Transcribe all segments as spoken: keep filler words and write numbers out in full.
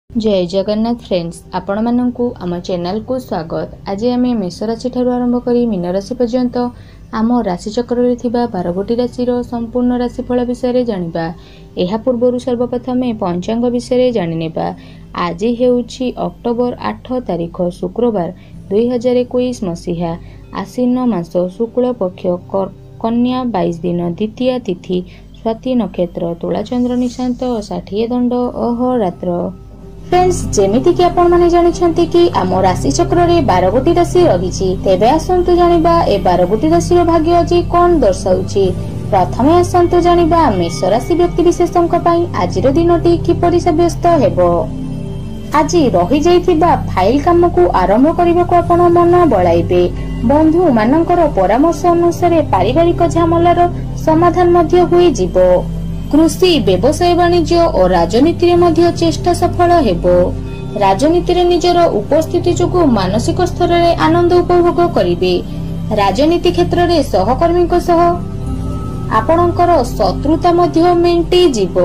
जय जगन्नाथ फ्रेंड्स आपण माननकु आम चैनल को स्वागत। आज आम मेष राशि ठारू आरंभ करी मीन राशि पर्यंत आम राशि चक्र रे थिबा बारह गोटी राशि संपूर्ण राशिफल विषय जानिबा। एहा पूर्वरु सर्वप्रथम पंचांग विषय जानिनेबा। आज हेउछि अक्टोबर आठ तारिख शुक्रवार दुई हजार इक्कीस मसीहा आश्विन मास शुक्ल पक्ष कन्या बाईस दिन द्वितीय तिथि स्वाति नक्षत्र तुला चंद्र निशांत षाठिए दंड अहोरात्र। फ्रेंड्स जेमिति कि आपण माने जानिछंती कि आम राशि चक्र रे बारह गोटी राशि रहिछि, तेबे आसंतु जानिबा ए बारह गोटी राशि रो भाग्य आज कोन दर्शाउछि। प्रथमे आसंतु जानिबा मेष राशि व्यक्ति विशेषक पई आजिर दिनटी किपरि साब्यस्त हेबो। आज रही जाइथिबा फाइल काम को आरंभ करबाको आपण मन बळाइबे। बंधु मानकर परामर्श अनुसार पारिवारिक झमेलार समाधान मध्य होई जिवो। कृषि व्यवसाय वाणिज्य और राजनीति रे मध्य चेष्टा सफल हेबो। राजनीति रे निजर उपस्थिति जोगु मानसिक स्तर रे आनंद उपभोग करिवे। राजनीति क्षेत्र रे सहकर्मी को सह आपणकर शत्रुता मध्य मेंटी जिवो।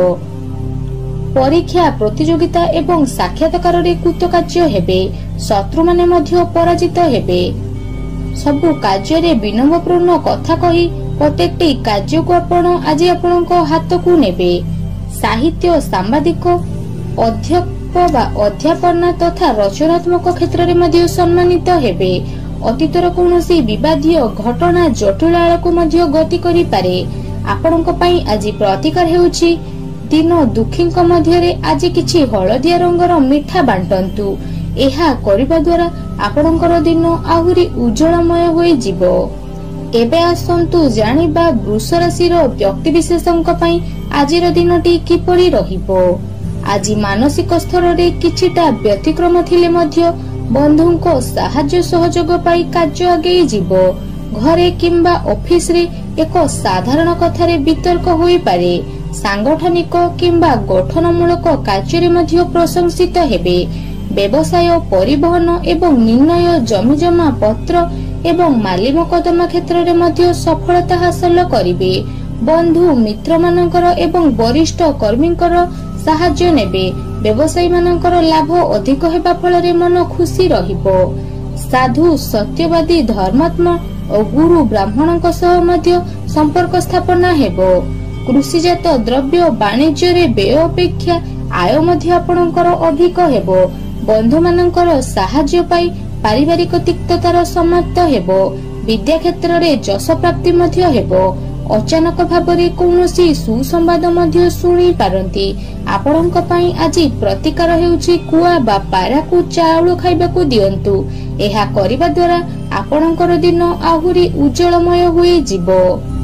परीक्षा प्रतियोगिता एवं साक्षात्कार रे कृतकार्य हेबे। शत्रु माने मध्य पराजित हेबे। सबु कार्य रे विनम्रपूर्ण कथा कही प्रत्येकटी कार्य को आपण आज आपण हाथ को नेबे। साहित्य सांबादिक अध्यक्ष बा अध्यापना तथा रचनात्मक क्षेत्र रे मध्य सम्मानित हेबे। अतीतर कोनोसी विवादीय घटना जटिल को मध्य गति करि पारे। आपणक पई आज प्रतिकार हेउछि दिन दुखीक मध्य रे आज किछि हळदिया रंगर मिठा बांटंतु। एहा करिबा द्वारा आपणकर दिन आहुरी उज्जवलमय होई जिवो। एबे आसंतु जानिबा वृष राशि रो व्यक्ति विशेषक पई आजिर दिनटी किपरि रहिबो। आज मानसिक स्तर रे किछिटा व्यतिक्रम थिले मध्य बंधुको सहाय्य सहयोग पाई कार्य आगे जिवो। घरे किंबा ऑफिस रे एक साधारण कथा रे वितर्क होई पारे। सांगठनिक किंबा गठनमूलक कार्य रे मध्य प्रशंसित हेबे। व्यवसाय परिवहन एवं निर्णय जमीजमा पत्र एवं माली मोकदमा क्षेत्र रे मध्य सफलता हासिल करिवे। बंधु मित्र मानकर एवं वरिष्ठ कर्मीकर सहाय्य नेबे। व्यवसायी मानकर लाभ अधिक हेबा फल रे मन खुशी रहिबो। साधु सत्यवादी धर्मात्मा और गुरु ब्राह्मणक सह मध्य संपर्क स्थापना हेबो। कृषिजात द्रव्य वाणिज्य रे व्यय अपेक्षा आय मध्य आपणकर अधिक हेबो। बंधु मानकर सहाय्य पाई पारिवारिक तिक्ततार समाप्त हेबो। विद्या क्षेत्र रे जस प्राप्ति मध्य हेबो। अचानक भाबरे कोनोसी सुसंवाद मध्य सुनी पारंती। आपणक पई आज प्रतिकार हेउछि कुआ बा पारा को चाउल खाइबाकू दियंतु। एहा करिबा द्वारा आपणकर दिन आहुरी उज्जवलमय होई जिवो।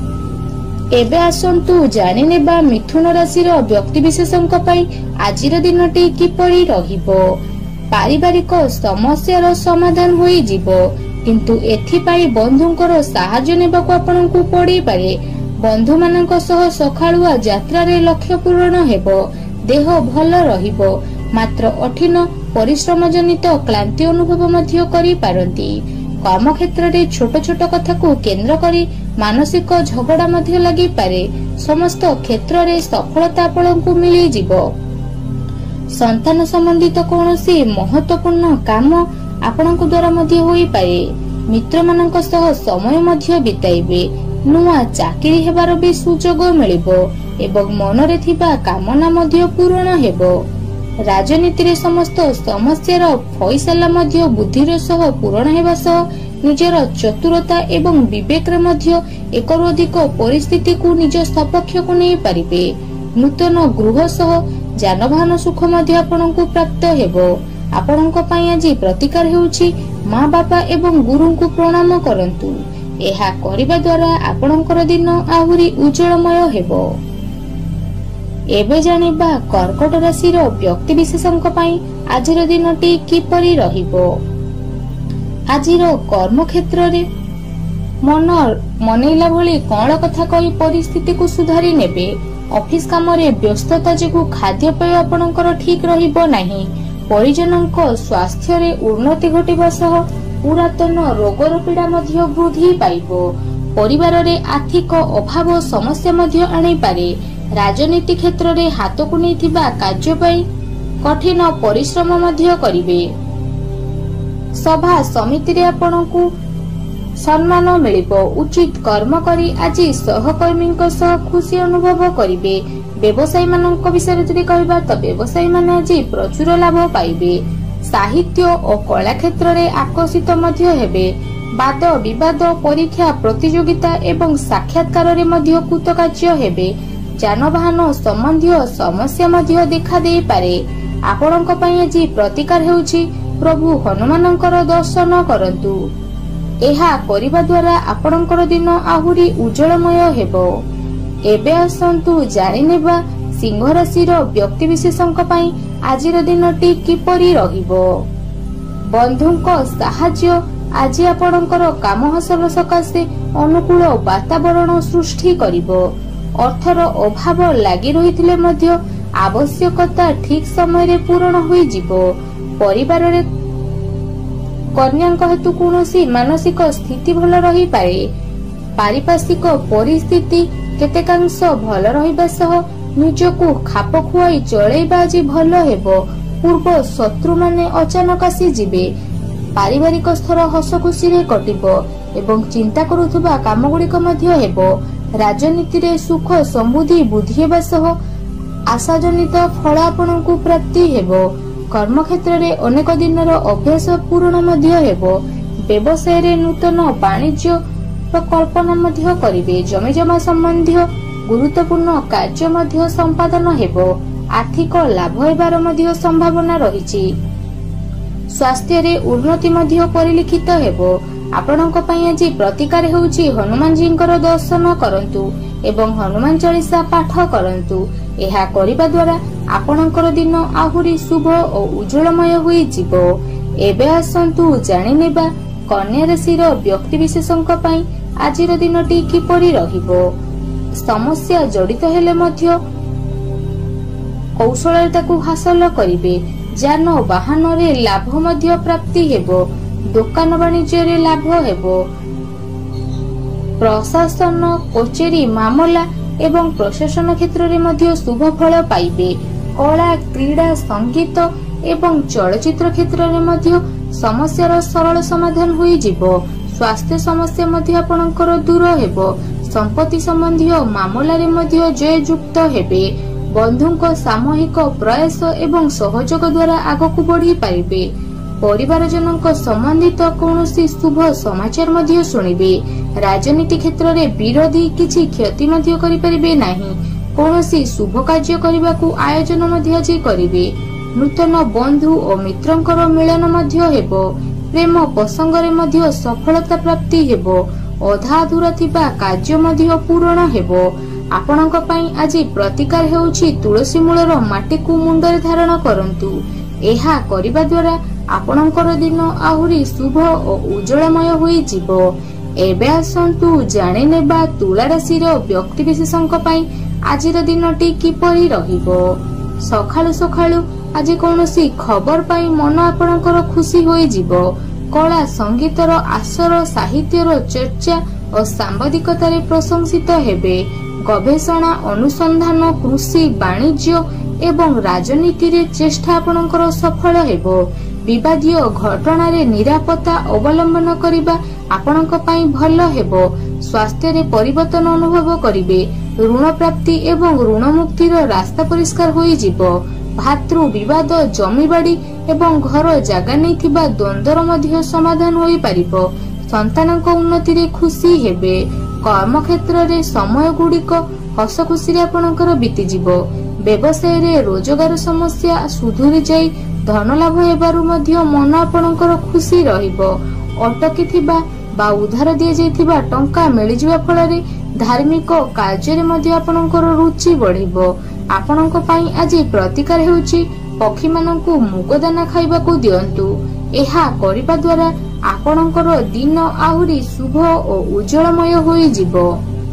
एबे आसंतु जानि नेबा मिथुन राशि रो व्यक्ति विशेषक पई आजिर दिनटी किपरि रहिबो। पारिवारिक समस्यार समाधान होई जिवो, किंतु एथि पाई बंधुंकर सहाय्य नेबाकू आपनकू पड़ी पारे। बंधु मानक सह सखाळुआ यात्रा रे लक्ष्य पूर्ण हेबो। देह भल रहिबो, मात्र कठिन परिश्रम जनित क्लांति अनुभव मध्य करि पारंती। कर्म क्षेत्र रे छोट छोट कथा को केंद्र करी मानसिक झगड़ा मध्य लागि पारे। समस्त क्षेत्र रे सफलता आपनकू मिली जिवो। संतान संबंधित कोनोसी महत्वपूर्ण काम आपनक द्वारा मध्य होई पारे। मित्र मानक सह समय मध्य बिताइबे। नुआ चाकरी हेबार भी सुजोग मिलिबो एवं मन रे थिबा कामना मध्य पूर्ण हेबो। राजनीति रे समस्त समस्यार फैसला मध्य बुद्धिर सह पूर्ण हेबा सह निजर चतुरता एवं विवेक रे मध्य एकरु अधिक परिस्थिति को निज सपक्ष को नै पारिबे। नूतन गृह सह जानवाहन सुख मध्य आपनकू प्राप्त हेबो। आपनक पई आज प्रतिकार हेउछि मां बापा एवं गुरु को प्रणाम करंतु। एहा करिबा द्वारा आपनकर दिन आहुरी उज्जवलमय हेबो। एबे जानिबा कर्कट राशि रो व्यक्ति विशेषक पई आजिर दिनटी किपरि रहिबो। आजिर कर्म क्षेत्र रे मन मनैला भली कण कथा कहि परिस्थिति को सुधारी नेबे। ऑफिस काम रे व्यस्तता जेगु खाद्यपेय आपनकर ठीक रहिबो नाही। परिजनक स्वास्थ्य रे उन्नति घटिबा सह पुरातन रोगर पीड़ा मध्य वृद्धि पाइबो। परिवार रे आर्थिक अभाव समस्या मध्य आनै पारे। राजनीति क्षेत्र रे हाथ को नै थिबा कार्य पई कठिन परिश्रम मध्य करिवे। सभा समिति रे आपनकु सम्मान मिलिबो। उचित कर्म करी आज सहकर्मी खुशी अनुभव करिवे। व्यवसायी मानक विषय जदि कहबा तो व्यवसायी माने आज प्रचुर लाभ पाइबे। साहित्य और कला क्षेत्र रे आकर्षित मध्य हेबे। वाद विवाद परीक्षा प्रतियोगिता एवं साक्षात्कार रे मध्य कृतकार्य हेबे। जानवाहन संबंधी समस्या मध्य देखा दे पारे। आपणक पई आज प्रतिकार हेउछि प्रभु हनुमानंकर दर्शन करंतु। एहा करिबा द्वारा आपणकर दिन आहुरी उज्जवलमय हेबो। एबे आसंतु जानि नेबा सिंह राशिर व्यक्ति विशेषक पई आजिर दिनटी किपरि रहिबो। बंधुक साहाय्य आज आपणकर काम हासिल सकाशे अनुकूल वातावरण सृष्टि करिबो। अर्थर अभाव लागि रहिथिले मध्य आवश्यकता ठीक समय रे पूर्ण होई जिवो। परिवार रे कन्याक हेतु कौनसी मानसिक स्थिति भल रही पारे। पारिपार्श्विक परिस्थिति केतेकांश भल रहिबा सह निजको खाप खुआई चलैबा आज भल हेबो। पूर्व शत्रु माने अचानक आसी जिवे। पारिवारिक स्तर हस खुशी रे कटिबो एवं चिंता करुथुबा काम गुड़िक मध्य हेबो। राजनीति रे सुख समृद्धि बुद्धि हेबा सह आशाजनित फल आपनकु प्राप्ति हेबो। कर्म क्षेत्र रे अनेक दिनर अभ्यास पूर्ण मध्य हेबो। व्यवसाय रे नूतन वाणिज्य कल्पना मध्य करिवे। जमी जमा संबंधी गुरुत्वपूर्ण कार्य मध्य संपादन हेबो। आर्थिक लाभ हेबार मध्य संभावना रहिछि। स्वास्थ्य रे उन्नति मध्य परिलिखित हेबो। आपणक पई आज प्रतिकार हेउछि हनुमान जींकर दर्शन करंतु एवं हनुमान चालीसा पाठ करंतु। एहा करिबा द्वारा आपणकर दिन आहुरी शुभ और उज्जवलमय होई जिवो। एबे आसंतु जानि नेबा कन्या राशिर व्यक्ति विशेषक पई आजिर दिनटी किपरि रहिबो। समस्या जड़ित हेले मध्य कौशलताकू हासिल करिवे। जान वाहन रे लाभ मध्य प्राप्ति हेबो। दुकान वाणिज्य रे लाभ हेबो। प्रशासन कचेरी मामला एवं प्रशासन क्षेत्र रे मध्य शुभ फल पाइबे। कला क्रीड़ा संगीत एवं चलचित्र क्षेत्र रे मध्य समस्यार सरल समाधान होई जिवो। स्वास्थ्य समस्या मध्य आपणकर दूर हेबो। संपत्ति संबंधी मामला रे मध्य जययुक्त हेबे। बंधुक सामूहिक प्रयास एवं सहयोग द्वारा आगकू बढ़ी पारिबे। परिवार जनक संबंधित कौनसी शुभ समाचार मध्य सुनिबे। राजनीति क्षेत्र रे विरोधी किछि क्षति मध्य करि परिबे नाही। कौनसी शुभ कार्य करबाकू आयोजन मध्य आज करिवे। नूतन बंधु और मित्रंकर मिलन मध्य हेबो। प्रेम प्रसंग रे मध्य सफलता प्राप्ति हेबो। अधा अधूरा थिबा कार्य मध्य पूर्ण हेबो। आपणक पई आज प्रतिकार हेउछि तुलसी मूलर माटी को मुंडरे धारण करंतु। एहा करिबा द्वारा आपणकर दिन आहुरी शुभ और उज्जवलमय होई जिवो। एबे आसंतु जानि नेबा तुला राशिर व्यक्ति विशेषक पई आजिर दिनटी किपरि रहिबो। सखाळु सखाळु आज कौनसी खबर पाई मन आपणकर खुशी होई जिवो। कला संगीतर आसर साहित्यर चर्चा और सांबादिकतारे प्रशंसित हेबे। गवेषणा अनुसंधान कृषि वाणिज्य एवं राजनीति रे चेष्टा आपणकर सफल हेबो। विवादीय घटना रे निरापत्ता अवलंबन करिबा आपणक पई भल हेबो। स्वास्थ्य रे परिवर्तन अनुभव करिवे। ऋण प्राप्ति एवं ऋण मुक्तिर रास्ता परिष्कार होई जिवो। भातृ विवाद जमीबाड़ी एवं घर जागा नहीं थिबा द्वंद्वर मध्य समाधान होई पारिबो। संतानक उन्नति रे खुशी हेबे। कर्म क्षेत्र रे समय गुड़िक हस खुशी रे आपणकर बीती जिवो। व्यवसाय रे रोजगार समस्या सुधुरी जाई धन लाभ हेबारु मध्य मन आपणकर खुशी रहिबो। अटकी थिबा बा उधार दिया जाइथिबा टंका मिलि जिवा फल रे धार्मिक कार्य रे मध्य आपणकर रुचि बढ़िबो। आपणक पई आज प्रतिकार हेउछि पक्षी मानकू मुगदाना खाइबाकू दियंतु। एहा करिबा द्वारा आपणकर दिन आहुरी शुभ और उज्जवलमय होई जिवो।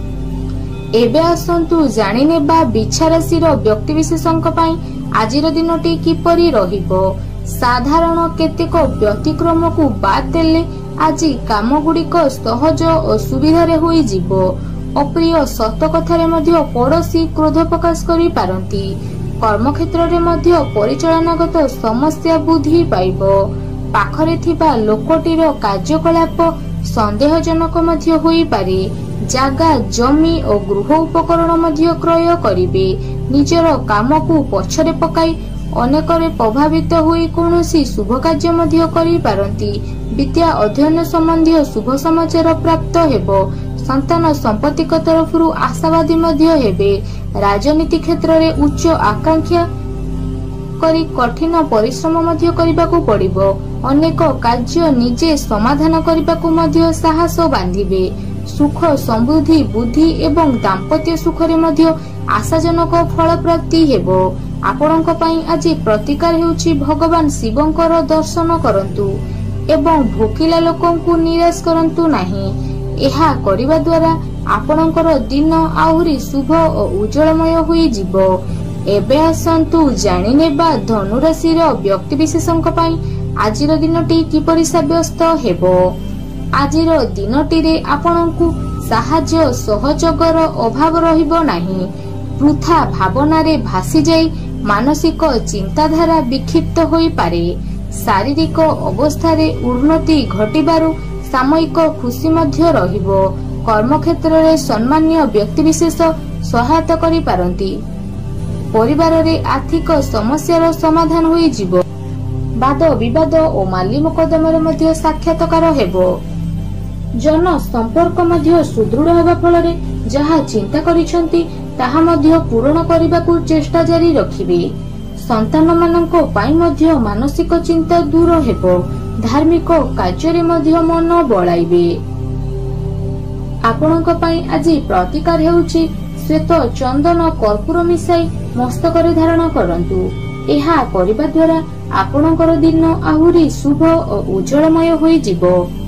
एबे आसंतु जानि नेबा बिछा राशिर व्यक्ति विशेषक पई आजिर दिनटी किपरि रहिबो। साधारण केतेक व्यतिक्रम को बाद देले आज काम गुड़िक सहज और सुविधारे होई जिवो। अप्रिय सत कथारे मध्य पड़ोशी क्रोध प्रकाश करि पारंती। କର୍ମକ୍ଷେତ୍ରରେ ମଧ୍ୟ ପରିଚାଳନାଗତ ସମସ୍ୟା ବୃଦ୍ଧି ପାଇବ। ପାଖରେ ଥିବା ଲୋକଟିର କାର୍ଯ୍ୟକଳାପ ସନ୍ଦେହଜନକ ମଧ୍ୟ ହୋଇପାରେ। ଜାଗା, ଜମି ଓ ଗୃହ ଉପକରଣ ମଧ୍ୟ କ୍ରୟ କରିବେ। ନିଜର କାମକୁ ପଛରେ ପକାଇ ଅନେକରେ ପ୍ରଭାବିତ ହୋଇ କୌଣସି ଶୁଭ କାର୍ଯ୍ୟ ମଧ୍ୟ କରିପାରନ୍ତି। ବିଦ୍ୟା ଅଧ୍ୟୟନ ସମ୍ବନ୍ଧୀୟ ଶୁଭ ସମାଚାର ପ୍ରାପ୍ତ ହେବ। ସନ୍ତାନ ସମ୍ପତ୍ତିଙ୍କ ତରଫରୁ ଆଶାବାଦୀ ମଧ୍ୟ ହେବେ। ରାଜନୀତି କ୍ଷେତ୍ରରେ ଉଚ୍ଚ ଆକାଂକ୍ଷା କରି କଠିନ ପରିଶ୍ରମ ମଧ୍ୟ କରିବାକୁ ପଡ଼ିବ। ଅନେକ କାର୍ଯ୍ୟ ନିଜେ ସମାଧାନ କରିବାକୁ ମଧ୍ୟ ସାହସ ବାନ୍ଧିବେ। ସୁଖ, ସମୃଦ୍ଧି, ବୁଦ୍ଧି ଏବଂ ଦାମ୍ପତ୍ୟ ସୁଖରେ ମଧ୍ୟ ଆଶାଜନକ ଫଳପ୍ରାପ୍ତି ହେବ। ଆପଣଙ୍କ ପାଇଁ ଆଜି ପ୍ରତିକାର ହେଉଛି ଭଗବାନ ଶିବଙ୍କର ଦର୍ଶନ କରନ୍ତୁ ଏବଂ ଭୋକିଲା ଲୋକଙ୍କୁ ନିରାଶ କରନ୍ତୁ ନାହିଁ। ଏହା କରିବା ଦ୍ୱାରା ଆପଣଙ୍କର ଦିନ ଆହୁରି ଶୁଭ ଓ ଉଜ୍ଜଳମୟ ହୋଇଯିବ। ଏବେ ଆସନ୍ତୁ ଜାଣିନେବା ଧନୁରାଶିର ବ୍ୟକ୍ତିବିଶେଷଙ୍କ ପାଇଁ ଆଜିର ଦିନଟି କିପରି ସାବ୍ୟସ୍ତ ହେବ। ଆଜିର ଦିନଟିରେ ଆପଣଙ୍କୁ ସାହାଯ୍ୟ ସହଯୋଗର ଅଭାବ ରହିବ ନାହିଁ। ବୃଥା ଭାବନାରେ ଭାସିଯାଇ ମାନସିକ ଚିନ୍ତାଧାରା ବିକ୍ଷିପ୍ତ ହୋଇପାରେ। ଶାରୀରିକ ଅବସ୍ଥାରେ ଉନ୍ନତି ଘଟିବାରୁ ସାମୟିକ ଖୁସି ମଧ୍ୟ ରହିବ। କର୍ମକ୍ଷେତ୍ରରେ ସମ୍ମାନୀୟ ବ୍ୟକ୍ତିବିଶେଷ ସହାୟତା କରିପାରନ୍ତି। ପରିବାରରେ ଆର୍ଥିକ ସମସ୍ୟାର ସମାଧାନ ହୋଇଯିବ। ବାଦ ବିବାଦ ଓ ମାଲି ମୋକଦ୍ଦମାରେ ମଧ୍ୟ ସାକ୍ଷାତକାର ହେବ। ଜନ ସମ୍ପର୍କ ମଧ୍ୟ ସୁଦୃଢ଼ ହେବା ଫଳରେ ଯାହା ଚିନ୍ତା କରିଛନ୍ତି ତାହା ମଧ୍ୟ ପୂରଣ କରିବାକୁ ଚେଷ୍ଟା ଜାରି ରଖିବେ। ସନ୍ତାନମାନଙ୍କ ପାଇଁ ମଧ୍ୟ ମାନସିକ ଚିନ୍ତା ଦୂର ହେବ। ଧାର୍ମିକ କାର୍ଯ୍ୟରେ ମଧ୍ୟ ମନ ବଳାଇବେ। ଆପଣଙ୍କ ପାଇଁ ଆଜି ପ୍ରତିକାର ହେଉଛି ଶ୍ଵେତ ଚନ୍ଦନ କର୍ପୂର ମିଶାଇ ମସ୍ତକରେ ଧାରଣ କରନ୍ତୁ। ଏହା କରିବା ଦ୍ୱାରା ଆପଣଙ୍କର ଦିନ ଆହୁରି ଶୁଭ ଓ ଉଜ୍ଜଳମୟ ହୋଇଯିବ।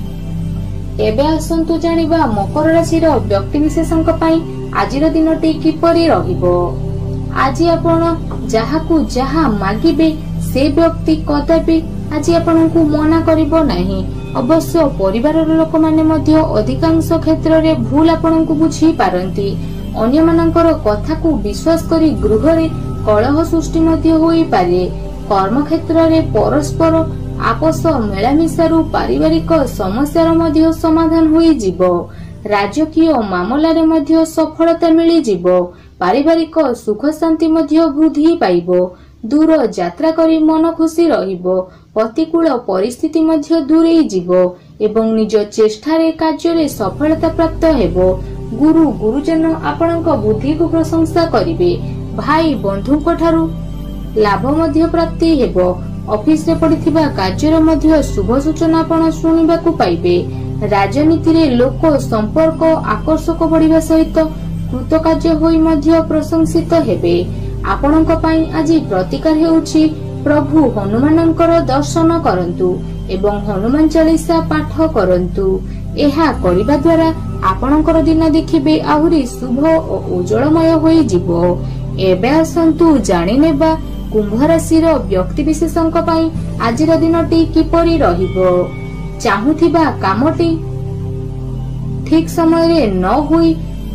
ଏବେ ଆସନ୍ତୁ ଜାଣିବା ମକର ରାଶିର ବ୍ୟକ୍ତିବିଶେଷଙ୍କ ପାଇଁ ଆଜିର ଦିନଟି କିପରି ରହିବ। ଆଜି ଆପଣ ଯାହାକୁ ଯାହା ମାଗିବେ ସେ ବ୍ୟକ୍ତି କଦାପି ଆଜି ଆପଣଙ୍କୁ ମନା କରିବ ନାହିଁ। ଅବଶ୍ୟ ପରିବାରର ଲୋକମାନେ ମଧ୍ୟ ଅଧିକାଂଶ କ୍ଷେତ୍ରରେ ଭୁଲ ଆପଣଙ୍କୁ ବୁଝି ପାରନ୍ତି। ଅନ୍ୟମାନଙ୍କର କଥାକୁ ବିଶ୍ୱାସ କରି ଗୃହରେ କଳହ ସୃଷ୍ଟି ମଧ୍ୟ ହୋଇପାରେ। କର୍ମକ୍ଷେତ୍ରରେ ପରସ୍ପର ଆପୋଷ ମିଳାମିଶାରୁ ପାରିବାରିକ ସମସ୍ୟାର ମଧ୍ୟ ସମାଧାନ ହୋଇଯିବ। ରାଜକୀୟ ମାମଲାରେ ମଧ୍ୟ ସଫଳତା ମିଳିଯିବ। ପାରିବାରିକ ସୁଖ ଶାନ୍ତି ମଧ୍ୟ ବୃଦ୍ଧି ପାଇବ। ଦୂର ଯାତ୍ରା କରି ମନ ଖୁସି ରହିବ। ପ୍ରତିକୂଳ ପରିସ୍ଥିତି ମଧ୍ୟ ଦୂରେଇ ଯିବ ଏବଂ ନିଜ ଚେଷ୍ଟାରେ କାର୍ଯ୍ୟରେ ସଫଳତା ପ୍ରାପ୍ତ ହେବ। ଗୁରୁ ଗୁରୁଜନ ଆପଣଙ୍କ ବୁଦ୍ଧିକୁ ପ୍ରଶଂସା କରିବେ। ଭାଇ ବନ୍ଧୁଙ୍କ ଠାରୁ ଲାଭ ମଧ୍ୟ ପ୍ରାପ୍ତି ହେବ। ଅଫିସରେ ପଡ଼ିଥିବା କାର୍ଯ୍ୟର ମଧ୍ୟ ଶୁଭ ସୂଚନା ଆପଣ ଶୁଣିବାକୁ ପାଇବେ। ରାଜନୀତିରେ ଲୋକ ସମ୍ପର୍କ ଆକର୍ଷକ ବଢ଼ିବା ସହିତ କୃତକାର୍ଯ୍ୟ ହୋଇ ମଧ୍ୟ ପ୍ରଶଂସିତ ହେବେ। ଆପଣଙ୍କ ପାଇଁ ଆଜି ପ୍ରତିକାର ହେଉଛି ପ୍ରଭୁ ହନୁମାନଙ୍କର ଦର୍ଶନ କରନ୍ତୁ ଏବଂ ହନୁମାନ ଚାଳିଶା ପାଠ କରନ୍ତୁ। ଏହା କରିବା ଦ୍ୱାରା ଆପଣଙ୍କର ଦିନ ଦେଖିବେ ଆହୁରି ଶୁଭ ଓ ଉଜ୍ଜଳମୟ ହୋଇଯିବ। ଏବେ ଆସନ୍ତୁ ଜାଣିନେବା କୁମ୍ଭ ରାଶିର ବ୍ୟକ୍ତିବିଶେଷଙ୍କ ପାଇଁ ଆଜିର ଦିନଟି କିପରି ରହିବ। ଚାହୁଁଥିବା କାମଟି ଠିକ ସମୟରେ ନ ହୋଇ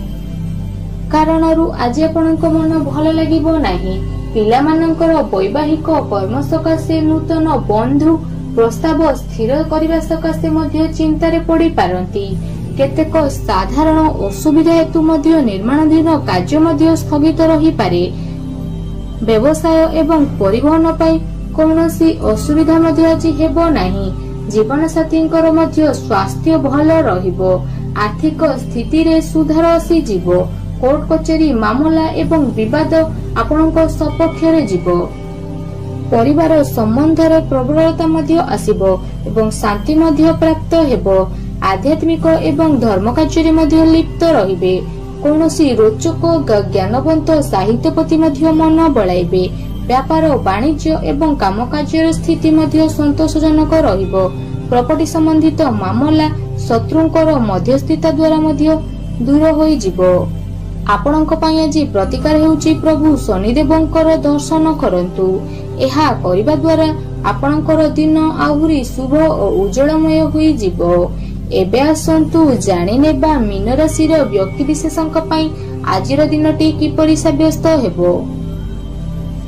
କାରଣରୁ ଆଜି ଆପଣଙ୍କ ମନ ଭଲ ଲାଗିବ ନାହିଁ। ପିଲାମାନଙ୍କର ବୈବାହିକ କର୍ମ ସକାଶେ ନୂତନ ବନ୍ଧୁ ପ୍ରସ୍ତାବ ସ୍ଥିର କରିବା ସକାଶେ ମଧ୍ୟ ଚିନ୍ତାରେ ପଡ଼ିପାରନ୍ତି। କେତେକ ସାଧାରଣ ଅସୁବିଧା ହେତୁ ମଧ୍ୟ ନିର୍ମାଣାଧୀନ କାର୍ଯ୍ୟ ମଧ୍ୟ ସ୍ଥଗିତ ରହିପାରେ। ବ୍ୟବସାୟ ଏବଂ ପରିବହନ ପାଇଁ କୌଣସି ଅସୁବିଧା ମଧ୍ୟ ଆଜି ହେବ ନାହିଁ। ଜୀବନସାଥୀଙ୍କର ମଧ୍ୟ ସ୍ୱାସ୍ଥ୍ୟ ଭଲ ରହିବ। ଆର୍ଥିକ ସ୍ଥିତିରେ ସୁଧାର ଆସିଯିବ। କୋର୍ଟ କଚେରୀ ମାମଲା ଏବଂ ବିବାଦ ଆପଣଙ୍କ ସପକ୍ଷରେ ଯିବ। ପରିବାର ସମ୍ବନ୍ଧରେ ପ୍ରବଳତା ମଧ୍ୟ ଆସିବ ଏବଂ ଶାନ୍ତି ମଧ୍ୟ ପ୍ରାପ୍ତ ହେବ। ଆଧ୍ୟାତ୍ମିକ ଏବଂ ଧର୍ମ କାର୍ଯ୍ୟରେ ମଧ୍ୟ ଲିପ୍ତ ରହିବେ। କୌଣସି ରୋଚକ ଜ୍ଞାନବନ୍ତ ସାହିତ୍ୟ ପ୍ରତି ମଧ୍ୟ ମନ ବଳାଇବେ। ବ୍ୟାପାର ବାଣିଜ୍ୟ ଏବଂ କାମକାର୍ଯ୍ୟର ସ୍ଥିତି ମଧ୍ୟ ସନ୍ତୋଷଜନକ ରହିବ। ପ୍ରପର୍ଟି ସମ୍ବନ୍ଧିତ ମାମଲା ଶତ୍ରୁଙ୍କର ମଧ୍ୟସ୍ଥିତା ଦ୍ୱାରା ମଧ୍ୟ ଦୂର ହୋଇଯିବ। ଆପଣଙ୍କ ପାଇଁ ଆଜି ପ୍ରତିକାର ହେଉଛି ପ୍ରଭୁ ଶନିଦେବଙ୍କର ଦର୍ଶନ କରନ୍ତୁ। ଏହା କରିବା ଦ୍ୱାରା ଆପଣଙ୍କର ଦିନ ଆହୁରି ଶୁଭ ଓ ଉଜ୍ଜଳମୟ ହୋଇଯିବ। ଏବେ ଆସନ୍ତୁ ଜାଣିନେବା ମୀନ ରାଶିର ବ୍ୟକ୍ତିବିଶେଷଙ୍କ ପାଇଁ ଆଜିର ଦିନଟି କିପରି ସାବ୍ୟସ୍ତ ହେବ।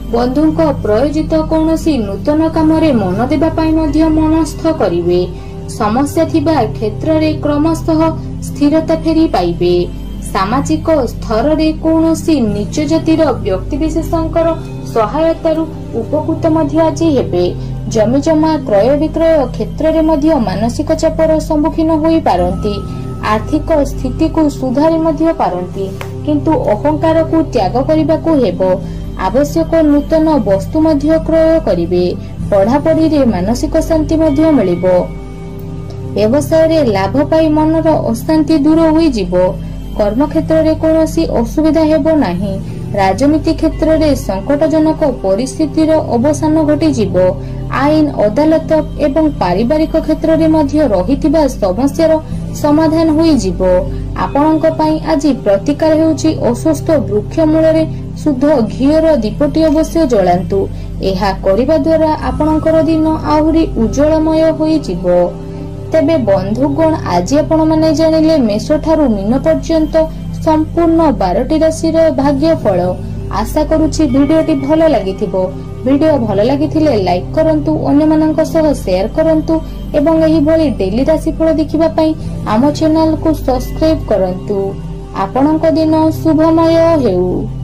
ବନ୍ଧୁଙ୍କ ପ୍ରୟୋଜିତ କୌଣସି ନୂତନ କାମରେ ମନ ଦେବା ପାଇଁ ମଧ୍ୟ ମନସ୍ଥ କରିବେ। ସମସ୍ୟା ଥିବା କ୍ଷେତ୍ରରେ କ୍ରମଶଃ ସ୍ଥିରତା ଫେରି ପାଇବେ। ସାମାଜିକ ସ୍ତରରେ କୌଣସି ନିଚ ଜାତିର ବ୍ୟକ୍ତିବିଶେଷଙ୍କର ସହାୟତାରୁ ଉପକୃତ ମଧ୍ୟ ଆଜି ହେବେ। ଜମିଜମା କ୍ରୟ ବିକ୍ରୟ କ୍ଷେତ୍ରରେ ମଧ୍ୟ ମାନସିକ ଚାପର ସମ୍ମୁଖୀନ ହୋଇପାରନ୍ତି। ଆର୍ଥିକ ସ୍ଥିତିକୁ ସୁଧାରି ମଧ୍ୟ ପାରନ୍ତି, କିନ୍ତୁ ଅହଙ୍କାରକୁ ତ୍ୟାଗ କରିବାକୁ ହେବ। ଆବଶ୍ୟକ ନୂତନ ବସ୍ତୁ ମଧ୍ୟ କ୍ରୟ କରିବେ। ପଢାପଢିରେ ମାନସିକ ଶାନ୍ତି ମଧ୍ୟ ମିଳିବ। ବ୍ୟବସାୟରେ ଲାଭ ପାଇ ମନର ଅଶାନ୍ତି ଦୂର ହୋଇଯିବ। କର୍ମକ୍ଷେତ୍ରରେ କୌଣସି ଅସୁବିଧା ହେବ ନାହିଁ। ରାଜନୀତି କ୍ଷେତ୍ରରେ ସଂକଟଜନକ ପରିସ୍ଥିତିର ଅବସାନ ଘଟିଯିବ। ଆଇନ ଅଦାଲତ ଏବଂ ପାରିବାରିକ କ୍ଷେତ୍ରରେ ମଧ୍ୟ ରହିଥିବା ସମସ୍ୟାର ସମାଧାନ ହୋଇଯିବ। ଆପଣଙ୍କ ପାଇଁ ଆଜି ପ୍ରତିକାର ହେଉଛି ଅସୁସ୍ଥ ବୃକ୍ଷ ମୂଳରେ ଶୁଦ୍ଧ ଘିଅର ଦୀପଟି ଅବଶ୍ୟ ଜଳାନ୍ତୁ। ଏହା କରିବା ଦ୍ୱାରା ଆପଣଙ୍କର ଦିନ ଆହୁରି ଉଜ୍ଜଳମୟ ହୋଇଯିବ। ତେବେ ବନ୍ଧୁଗଣ, ଆଜି ଆପଣ ମାନେ ଜାଣିଲେ ମେଷ ଠାରୁ ମୀନ ପର୍ଯ୍ୟନ୍ତ ସମ୍ପୂର୍ଣ୍ଣ ବାରଟି ରାଶିର ଭାଗ୍ୟ ଫଳ। ଆଶା କରୁଛି ଭିଡିଓଟି ଭଲ ଲାଗିଥିବ। ଭିଡିଓ ଭଲ ଲାଗିଥିଲେ ଲାଇକ୍ କରନ୍ତୁ, ଅନ୍ୟମାନଙ୍କ ସହ ସେୟାର କରନ୍ତୁ ଏବଂ ଏହିଭଳି ଡେଲି ରାଶିଫଳ ଦେଖିବା ପାଇଁ ଆମ ଚ୍ୟାନେଲକୁ ସବସ୍କ୍ରାଇବ କରନ୍ତୁ। ଆପଣଙ୍କ ଦିନ ଶୁଭମୟ ହେଉ।